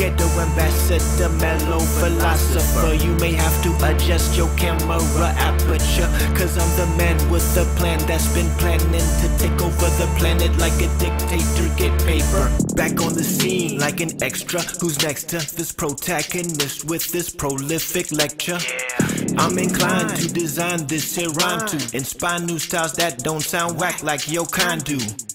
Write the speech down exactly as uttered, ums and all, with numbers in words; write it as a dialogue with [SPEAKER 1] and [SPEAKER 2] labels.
[SPEAKER 1] Ghetto ambassador, mellow philosopher. You may have to adjust your camera aperture, cause I'm the man with the plan that's been planning to take over the planet like a dictator, get paper. Back on the scene like an extra who's next to this protagonist with this prolific lecture. I'm inclined to design this here rhyme to inspire new styles that don't sound whack like your kind do.